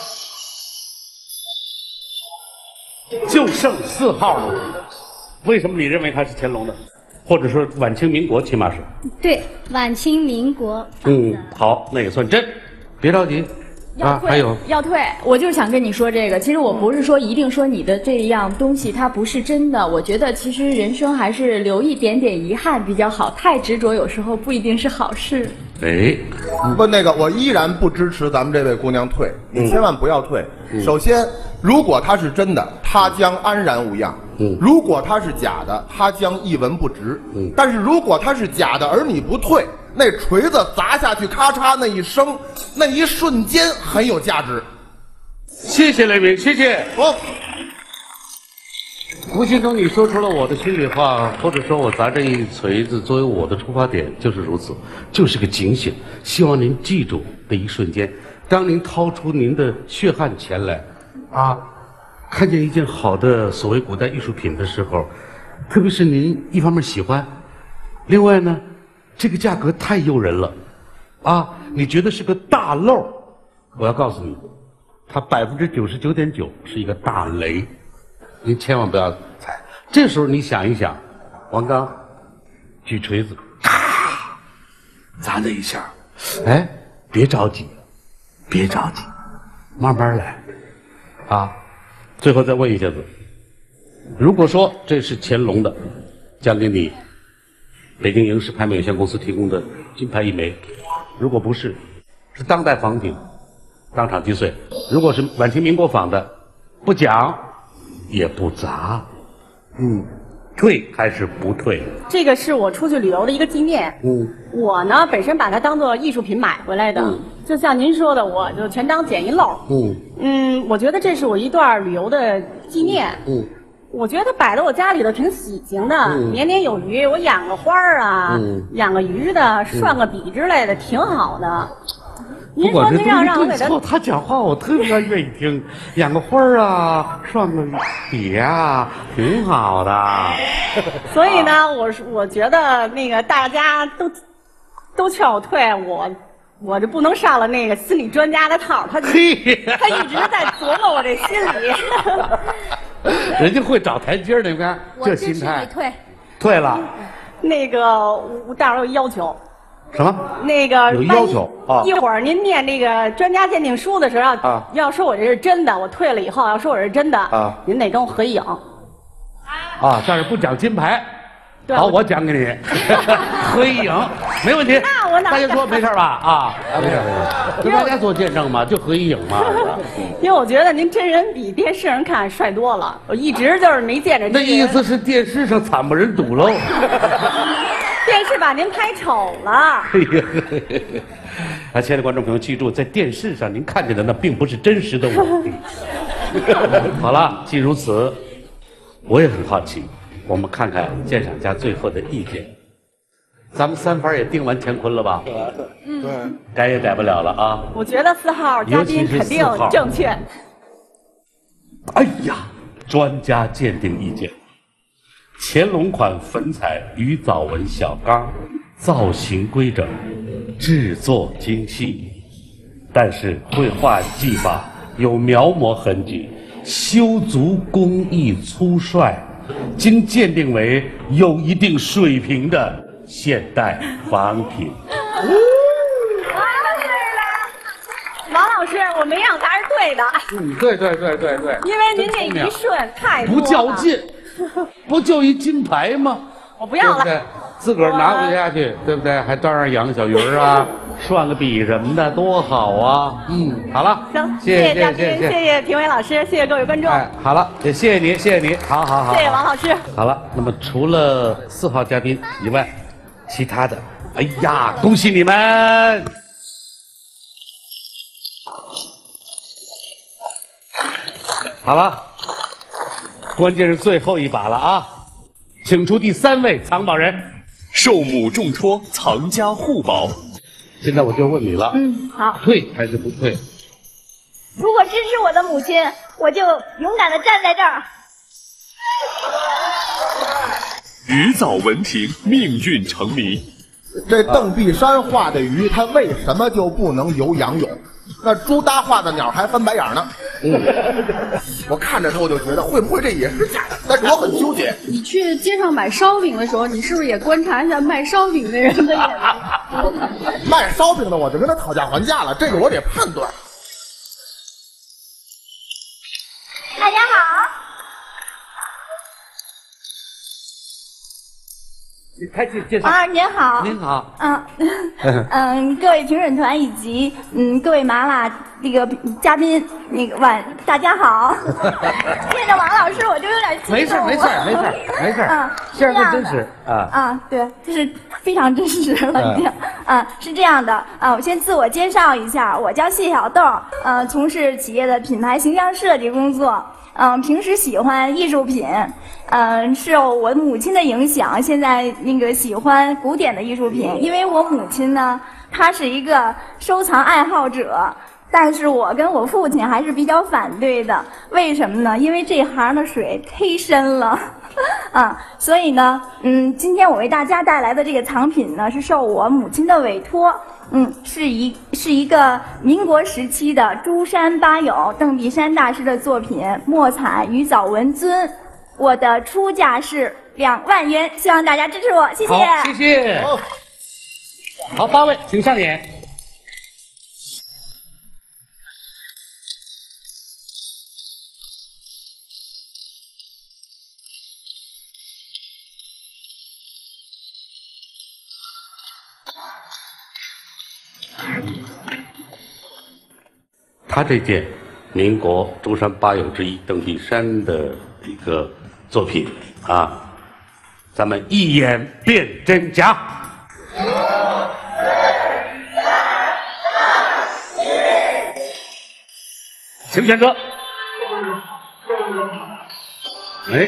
Speaker 1: 就剩四号了，为什么你认为他是乾隆的，或者说晚清民国，起码是？
Speaker 13: 对，晚清民国。
Speaker 1: 嗯，好，那也算真，别着急。啊，还有
Speaker 6: 要退，我就是想跟你说这个。其实我不是说一定说你的这样东西它不是真的，我觉得其实人生还是留一点点遗憾比较好。太执着有时候不一定是好事。
Speaker 1: 哎，
Speaker 5: 不，那个我依然不支持咱们这位姑娘退，你千万不要退。嗯、首先，如果她是真的，她将安然无恙；嗯、如果她是假的，她将一文不值。嗯、但是如果她是假的，而你不退，那锤子砸下去，咔嚓那一声，那一瞬间很有价值。
Speaker 1: 谢谢雷鸣，谢谢。
Speaker 5: 哦，
Speaker 1: 无形中你说出了我的心里话，或者说我砸这一锤子作为我的出发点就是如此，就是个警醒。希望您记住的一瞬间，当您掏出您的血汗钱来，啊，看见一件好的所谓古代艺术品的时候，特别是您一方面喜欢，另外呢，这个价格太诱人了，啊，你觉得是个大漏，我要告诉你，它百分之九十九点九是一个大雷，您千万不要踩。这时候你想一想，王刚举锤子，咔，砸那一下，哎，别着急，别着急，慢慢来，啊，最后再问一下子，如果说这是乾隆的，奖给你北京影视拍卖有限公司提供的金牌一枚，如果不是，是当代仿品，当场击碎；如果是晚清民国仿的，不讲也不砸。嗯，退还是不退？
Speaker 12: 这个是我出去旅游的一个纪念。
Speaker 1: 嗯，
Speaker 12: 我呢本身把它当做艺术品买回来的，嗯、就像您说的，我就全当捡一漏。
Speaker 1: 嗯
Speaker 12: 嗯，我觉得这是我一段旅游的纪念。
Speaker 1: 嗯。
Speaker 12: 我觉得摆在我家里头挺喜庆的，嗯、年年有余。我养个花儿啊，嗯、养个鱼的，涮个笔之类的，挺好的。您说您让让我给他，
Speaker 1: 他讲话我特别愿意听。养个花儿啊，涮个笔啊，挺好的。
Speaker 12: 所以呢，我是我觉得那个大家都都劝我退，我我这不能上了那个心理专家的套，他他一直在琢磨我这心理。
Speaker 1: 人家会找台阶的，你看这心态。
Speaker 6: 退，
Speaker 1: 退了。
Speaker 12: 那个，我大伙有要求。
Speaker 1: 什么？
Speaker 12: 那个
Speaker 1: 有要求啊！
Speaker 12: 一会儿您念这个专家鉴定书的时候，要、啊、要说我这是真的，我退了以后要说我是真的啊，您得跟我合影。
Speaker 1: 啊，但是不讲金牌。好，我讲给你，合一影，没问题。
Speaker 12: 那我哪？
Speaker 1: 大家说没事吧？啊，没事没事，跟大家做见证嘛，就合一影嘛。
Speaker 12: 因为我觉得您真人比电视上看帅多了，我一直就是没见着。
Speaker 1: 那意思是电视上惨不忍睹喽。
Speaker 12: 电视把您拍丑了。哎
Speaker 1: 呀，啊，亲爱的观众朋友，记住，在电视上您看见的那并不是真实的我。好了，既如此，我也很好奇。我们看看鉴赏家最后的意见。咱们三番也定完乾坤了吧？
Speaker 12: 嗯，对，
Speaker 1: 改也改不了了啊。
Speaker 12: 我觉得四号嘉宾肯定正确。
Speaker 1: 哎呀，专家鉴定意见：乾隆款粉彩鱼藻纹小缸， 造型规整，制作精细，但是绘画技法有描摹痕迹，修足工艺粗率，经鉴定为有一定水平的现代仿品。
Speaker 12: 王老师，我没让答是对的。
Speaker 1: 嗯，对对对对对。
Speaker 12: 因为您这一顺太多了。
Speaker 1: 不较劲，不就一金牌吗？
Speaker 12: 我不要了。
Speaker 1: 对不对？自个儿拿回家去，对不对？还照样养个小鱼儿啊，涮个笔什么的，多好啊！嗯，好了，
Speaker 12: 行，
Speaker 1: 谢谢
Speaker 12: 嘉宾，
Speaker 1: 谢谢
Speaker 12: 谢谢评委老师，谢谢各位观众。
Speaker 1: 哎，好了，也谢谢你，谢谢你，好好好。
Speaker 12: 谢谢王老师。
Speaker 1: 好了，那么除了四号嘉宾以外，其他的，哎呀，恭喜你们！好了，关键是最后一把了啊！请出第三位藏宝人，
Speaker 4: 寿母重戳，藏家互保。
Speaker 1: 现在我就问你了，
Speaker 15: 嗯，好。
Speaker 1: 退还是不退？
Speaker 15: 如果支持我的母亲，我就勇敢的站在这儿。
Speaker 4: 鱼藻闻亭，命运成谜。
Speaker 5: 这邓碧山画的鱼，它为什么就不能游仰泳？那朱耷画的鸟还翻白眼呢。嗯，我看着它，我就觉得会不会这也是假的？但是我很纠结。
Speaker 6: 你去街上买烧饼的时候，你是不是也观察一下卖烧饼的人的眼睛？
Speaker 5: 卖烧饼的我就跟他讨价还价了，这个我得判断。
Speaker 15: 大家好。
Speaker 1: 你开始介绍
Speaker 15: 啊，您好。
Speaker 1: 您好。
Speaker 15: 嗯嗯，各位评审团以及嗯各位麻辣这个嘉宾，那个晚大家好。见着王老师我就有点激动。
Speaker 1: 没事没事没事没事。
Speaker 15: 嗯，
Speaker 1: 现在真实啊。
Speaker 15: 啊，对，就是非常真实了，已经。啊，是这样的啊，我先自我介绍一下，我叫谢小豆，呃，从事企业的品牌形象设计工作。嗯，平时喜欢艺术品，嗯，受我母亲的影响，现在那个喜欢古典的艺术品，因为我母亲呢，她是一个收藏爱好者，但是我跟我父亲还是比较反对的，为什么呢？因为这行的水忒深了。啊，所以呢，嗯，今天我为大家带来的这个藏品呢，是受我母亲的委托，嗯，是一是一个民国时期的珠山八友邓碧山大师的作品，墨彩鱼藻纹尊，我的出价是两万元，希望大家支持我，谢谢。
Speaker 1: 好，谢谢。好，八位，请上演。他这件民国珠山八友之一邓碧山的一个作品啊，咱们一眼辨真假。请选择。哎，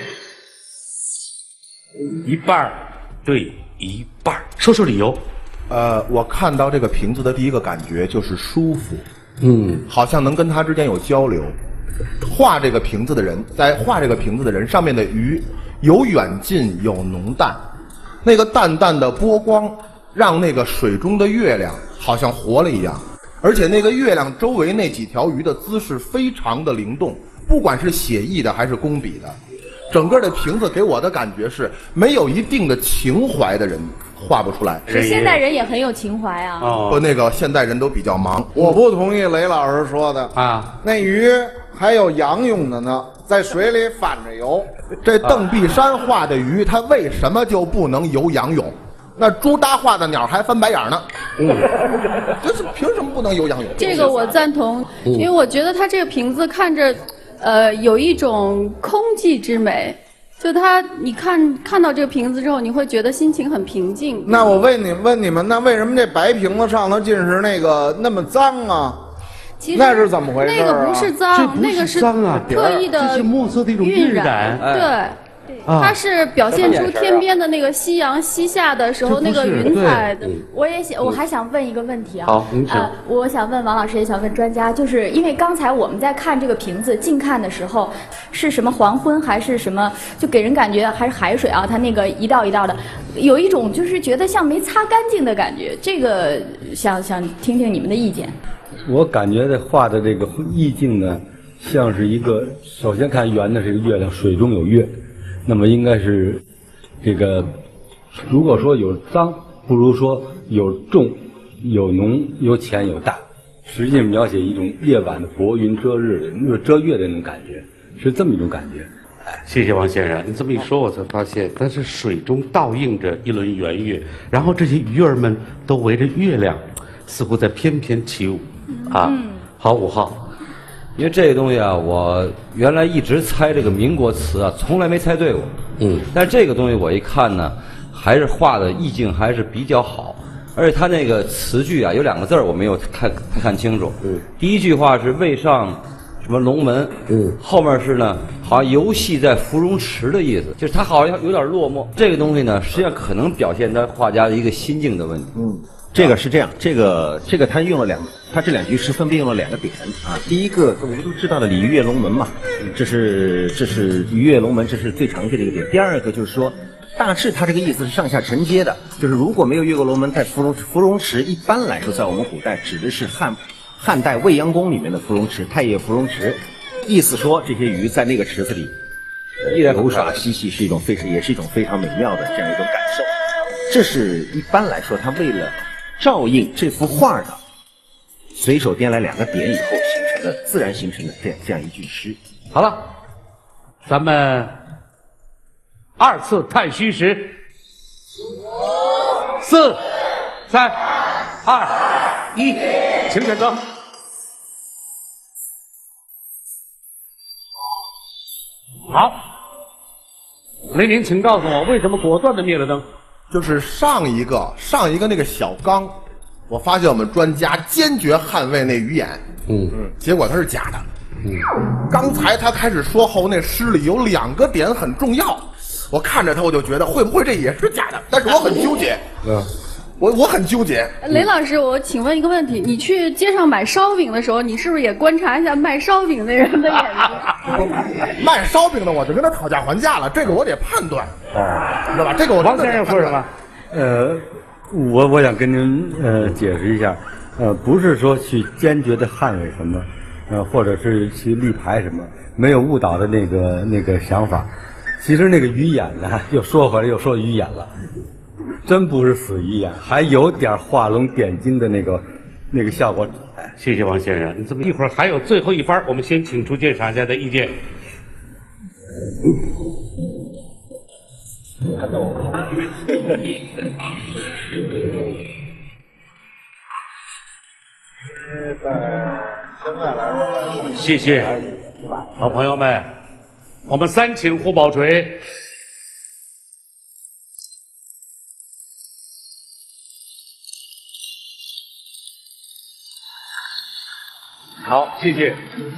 Speaker 1: 一半儿对一半儿，说说理由。
Speaker 5: 呃，我看到这个瓶子的第一个感觉就是舒服。
Speaker 1: 嗯，
Speaker 5: 好像能跟它之间有交流。画这个瓶子的人，在画这个瓶子的人上面的鱼有远近有浓淡，那个淡淡的波光让那个水中的月亮好像活了一样，而且那个月亮周围那几条鱼的姿势非常的灵动，不管是写意的还是工笔的，整个的瓶子给我的感觉是没有一定的情怀的人画不出来。
Speaker 6: 是现代人也很有情怀啊。
Speaker 5: 哦，不，那个现代人都比较忙。
Speaker 10: 我不同意雷老师说的
Speaker 1: 啊，
Speaker 10: 那鱼还有仰泳的呢，在水里反着游。
Speaker 5: 这邓碧山画的鱼，它为什么就不能游仰泳？那朱耷画的鸟还翻白眼呢。嗯，这是凭什么不能游仰泳？
Speaker 6: 这个我赞同，因为我觉得它这个瓶子看着，呃，有一种空寂之美。就它，你看看到这个瓶子之后，你会觉得心情很平静。
Speaker 10: 那我问你问你们，那为什么这白瓶子上头尽是那个那么脏啊？
Speaker 6: 其实
Speaker 10: 那是怎么回事、啊？
Speaker 6: 那个不是脏，那个是特意的
Speaker 1: 这是墨色的一种晕染。
Speaker 6: 对，它是表现出天边的那个夕阳西下的时候那个云彩的。
Speaker 15: 我也想，我还想问一个问题啊。
Speaker 1: 好，您请。
Speaker 15: 呃，我想问王老师，也想问专家，就是因为刚才我们在看这个瓶子近看的时候，是什么黄昏还是什么？就给人感觉还是海水啊，它那个一道一道的。
Speaker 6: 有一种就是觉得像没擦干净的感觉。这个想想听听你们的意见。
Speaker 3: 我感觉这画的这个意境呢，像是一个，首先看圆的是一个月亮，水中有月，那么应该是这个，如果说有脏，不如说有重、有浓、有浅、有淡，实际描写一种夜晚的薄云遮日的、遮月的那种感觉，是这么一种感觉。
Speaker 1: 谢谢王先生，你这么一说，我才发现它是水中倒映着一轮圆月，然后这些鱼儿们都围着月亮，似乎在翩翩起舞。啊，
Speaker 6: 嗯、
Speaker 1: 好，五号，
Speaker 8: 因为这个东西啊，我原来一直猜这个民国词啊，从来没猜对过。
Speaker 1: 嗯，
Speaker 8: 但这个东西我一看呢，还是画的意境还是比较好，而且它那个词句啊，有两个字儿我没有太太看清楚。嗯，第一句话是未上什么龙门，嗯，后面是呢，好像游戏在芙蓉池的意思，就是它好像有点落寞。这个东西呢，实际上可能表现他画家的一个心境的问题。
Speaker 14: 嗯。这个是这样，这个这个他用了两，他这两句诗分别用了两个点啊。第一个我们都知道的鲤鱼跃龙门嘛，这是这是鱼跃龙门，这是最常见的一个点。第二个就是说，大致他这个意思是上下承接的，就是如果没有越过龙门，在芙蓉芙蓉池，一般来说在我们古代指的是汉汉代未央宫里面的芙蓉池，太液芙蓉池，意思说这些鱼在那个池子里游耍嬉戏是一种非常也是一种非常美妙的这样一种感受。这是一般来说他为了照应这幅画的，随手掂来两个点以后形成的自然形成的这样这样一句诗。
Speaker 1: 好了，咱们二次太虚时，四、三、二、一，请选择。好，雷宁，请告诉我为什么果断的灭了灯？
Speaker 5: 就是上一个上一个那个小缸，我发现我们专家坚决捍卫那鱼眼，
Speaker 1: 嗯
Speaker 5: 嗯，结果它是假的。
Speaker 1: 嗯，
Speaker 5: 刚才他开始说后，那诗里有两个点很重要，我看着他我就觉得会不会这也是假的，但是我很纠结，嗯，我我很纠结。
Speaker 6: 雷老师，我请问一个问题，你去街上买烧饼的时候，你是不是也观察一下卖烧饼的人的眼睛？
Speaker 5: 卖烧饼的我就跟他讨价还价了，这个我得判断，知道吧？这个我
Speaker 1: 王先生说什么？
Speaker 3: 呃，我我想跟您呃解释一下，呃，不是说去坚决的捍卫什么，呃，或者是去立牌什么，没有误导的那个那个想法。其实那个鱼眼呢，又说回来又说鱼眼了，真不是死鱼眼，还有点画龙点睛的那个那个效果。
Speaker 1: 谢谢王先生，你这么一会儿还有最后一番，我们先请出鉴赏家的意见。谢谢，好朋友们，我们三请胡宝锤。好，谢谢。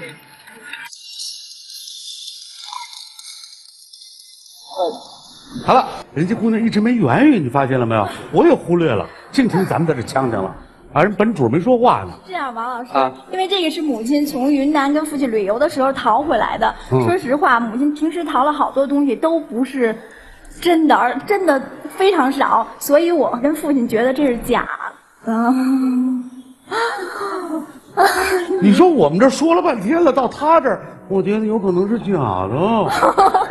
Speaker 1: 好了，人家姑娘一直没言语，你发现了没有？我也忽略了，净听咱们在这呛呛了。啊，人本主没说话呢。
Speaker 15: 这样，王老师，
Speaker 1: 啊、
Speaker 15: 因为这个是母亲从云南跟父亲旅游的时候淘回来的。
Speaker 1: 嗯、
Speaker 15: 说实话，母亲平时淘了好多东西都不是真的，而真的非常少，所以我跟父亲觉得这是假的。
Speaker 1: 你说我们这说了半天了，到他这儿，我觉得有可能是假的。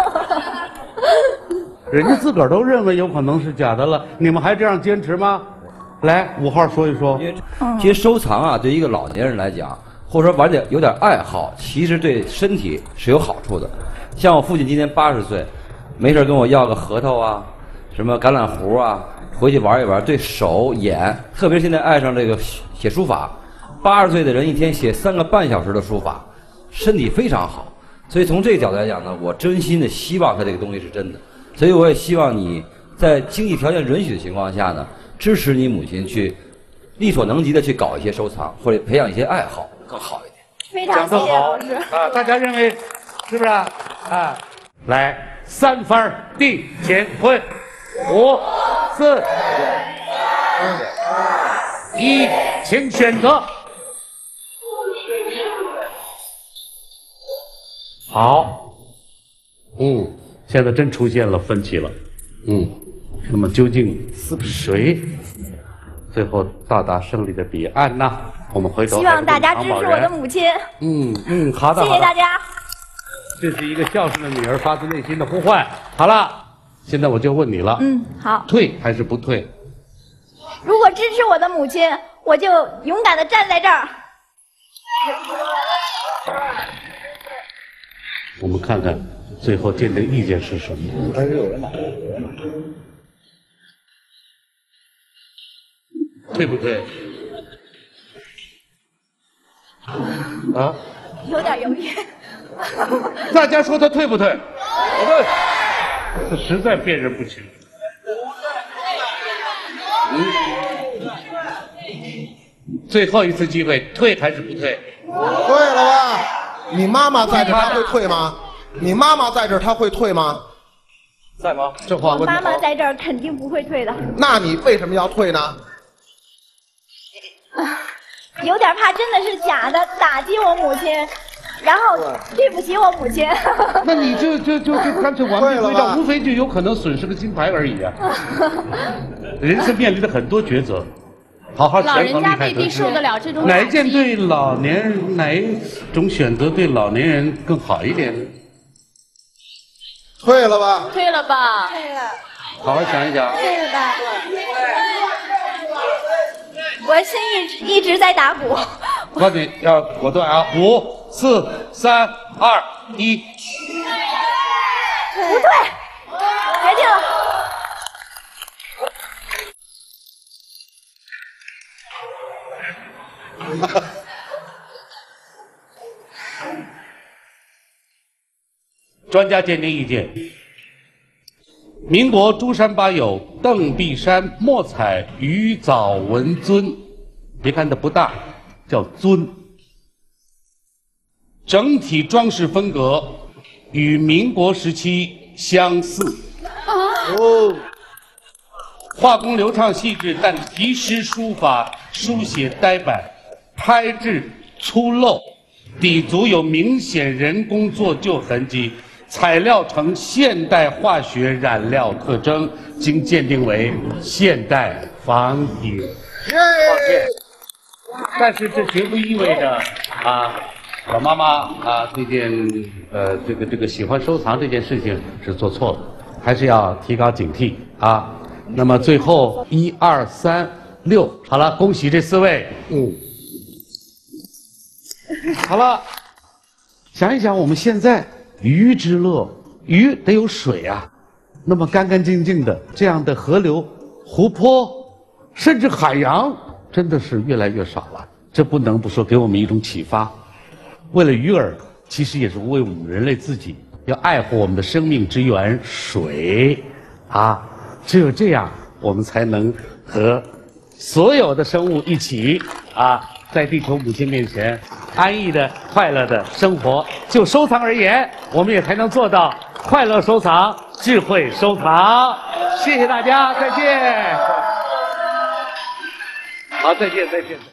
Speaker 1: 人家自个儿都认为有可能是假的了，你们还这样坚持吗？来，五号说一说。
Speaker 8: 其实收藏啊，对一个老年人来讲，或者说玩点有点爱好，其实对身体是有好处的。像我父亲今年八十岁，没事跟我要个核桃啊，什么橄榄核啊，回去玩一玩，对手眼，特别现在爱上这个写书法。八十岁的人一天写三个半小时的书法，身体非常好。所以从这个角度来讲呢，我真心的希望他这个东西是真的。所以我也希望你在经济条件允许的情况下呢，支持你母亲去力所能及的去搞一些收藏，或者培养一些爱好，更好一点。
Speaker 15: 非常谢谢老师
Speaker 1: 啊！大家认为是不是啊？啊，来三分定乾坤，五四一，请选择。好，嗯，现在真出现了分歧了，嗯， 那么究竟谁最后到达胜利的彼岸呢？我们回头
Speaker 15: 希望大家支持我的母亲。
Speaker 1: 嗯嗯，好的，
Speaker 15: 谢谢大家。
Speaker 1: 这是一个孝顺的女儿发自内心的呼唤。好了，现在我就问你了，
Speaker 15: 嗯，好。
Speaker 1: 退还是不退？
Speaker 15: 如果支持我的母亲，我就勇敢的站在这儿。
Speaker 1: 我们看看最后见的意见是什么。
Speaker 9: 还是有人拿。
Speaker 1: 退不退？啊？
Speaker 15: 有点犹豫。
Speaker 1: 大家说他退不退？不退。这实在辨认不清。嗯。最后一次机会，退还是不退？
Speaker 5: 退了吧？你妈妈在这，她会退吗？你妈妈在这，她会退吗？
Speaker 1: 在吗？这话问得好。
Speaker 15: 我妈妈在这儿肯定不会退的。
Speaker 5: 那你为什么要退呢？
Speaker 15: 有点怕真的是假的，打击我母亲，然后对不起我母亲。
Speaker 1: 那你就就就就干脆完璧归赵，无非就有可能损失个金牌而已啊。人生面临的很多抉择，好好权衡利害得失。哪一件对老年人，哪一种选择对老年人更好一点？
Speaker 5: 退了吧。
Speaker 6: 退了吧。
Speaker 15: 退了。
Speaker 1: 好好想一想。
Speaker 15: 退了吧。我心一直一直在打鼓。
Speaker 1: 我告诉你要果断啊！五、四、三、二、一。
Speaker 15: 不退，决定了。
Speaker 1: 专家鉴定意见：民国珠山吧友邓碧山墨彩鱼藻纹尊，别看它不大，叫尊。整体装饰风格与民国时期相似。哦。画工流畅细致，但题诗书法书写呆板，拍质粗陋，底足有明显人工做旧痕迹。材料呈现代化学染料特征，经鉴定为现代仿品。抱歉，但是这绝不意味着啊，老妈妈啊这件呃这个这个喜欢收藏这件事情是做错了，还是要提高警惕啊。那么最后一二三六，好了，恭喜这四位。嗯，好了，想一想我们现在。鱼之乐，鱼得有水啊，那么干干净净的这样的河流、湖泊，甚至海洋，真的是越来越少了。这不能不说给我们一种启发。为了鱼儿，其实也是为我们人类自己，要爱护我们的生命之源水啊！只有这样，我们才能和所有的生物一起啊，在地球母亲面前安逸的、快乐的生活。就收藏而言，我们也才能做到快乐收藏、智慧收藏。谢谢大家，再见。好，再见，再见。